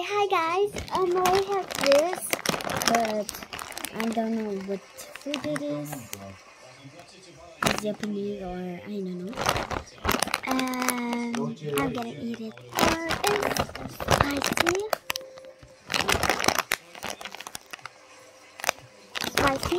hi guys. I have this, but I don't know what food it is. It's Japanese or I don't know. I'm gonna eat it. It's spicy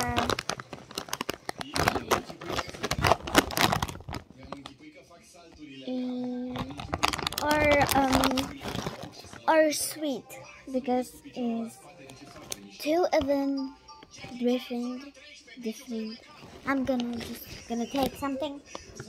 or sweet, because it's two of them different. I'm gonna take something.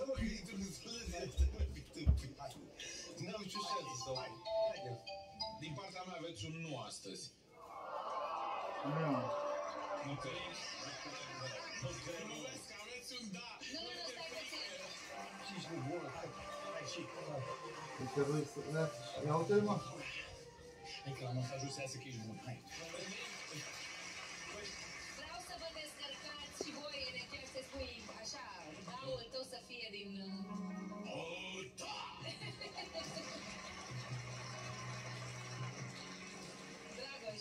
Din partea mea aveți un nu astăzi. Nu. Nu crezi? Nu crezi că aveți un da. Nu, stai puțin. Și bun, hai și. Deci voi să dați. Ia uite-l, mă. Hai că la masajul se iasă că ești bun. Hai. Vreau să vă descărcați și voi energia să spui așa, daul tău să fie din... Dragoș.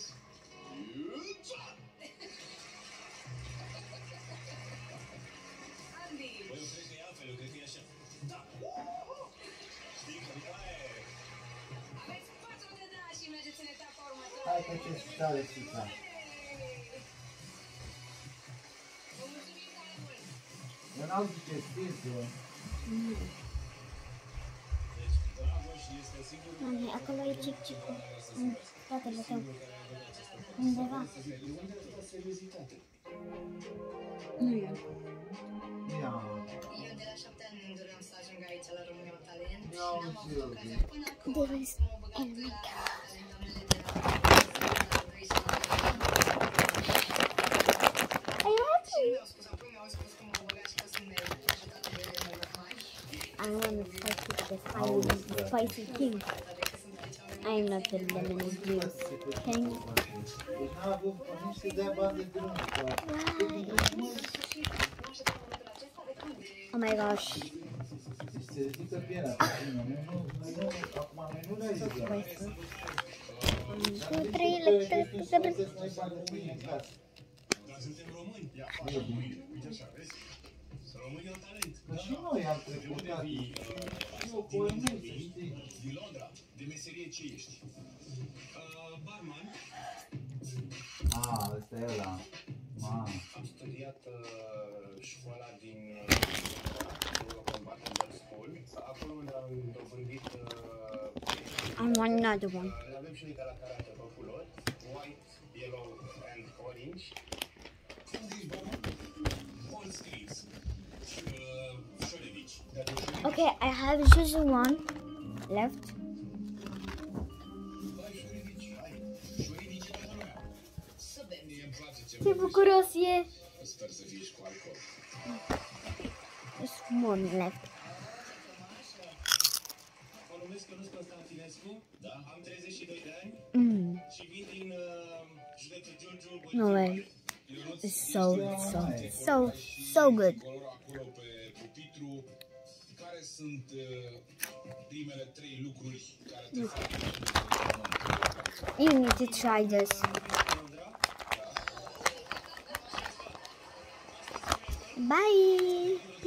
Andy. Băi, eu cred că e altfel, eu cred că e așa. Da! Știi că după aia e... Aveți 4 de da și mergeți în etapa următoare. Hai că ce stare Sica. Vă mulțumim tare mult. Eu n-au zice stință. Deci, Dragoș este singurul... Mami, acolo e cic-cicul. În spatele tău. Undeva. Nu e. Ia. Eu de la 7 ani îmi doream să ajung aici la România Talent. Ia N-am uite, avut ocazia până acum. There is M-au băgat oh my god. talentamele de la vrei să I love și you. mi-au spus, apoi mi-au spus că m-au băgat și că sunt ajutate de mari. I want to fight with the spicy king. I'm not the lemon juice. Can you? Deci n-a avut nici să dea bani de drum. Oh my gosh. Deci se ridică pielea. Acum noi nu ne-ai zis. Two, three, let's Dar suntem români. Ia, faci români. Uite așa, vezi? România talent. Că și noi am trecut. Eu poloneză, știi? Din Londra. De meserie ce ești? Barman. Ăsta e ăla. Am studiat școala din Eurocombat Middle School. Acolo unde am dobândit... I want another one. Avem și noi de la karate pe culori. White, yellow and orange. All streets. Șolevici. Okay, I have just one left. Șolevici toată lumea. Să bem. Mie îmi place ce Ce bucuros e! Sper să fii și cu alcool. There's one left. Mă numesc Ionuț Constantinescu, da? Am 32 de ani și vin din județul Giurgiu. No way. It's so good. Colora acolo pe pupitru, care sunt primele 3 lucruri care te fac? You need to try this. Bye.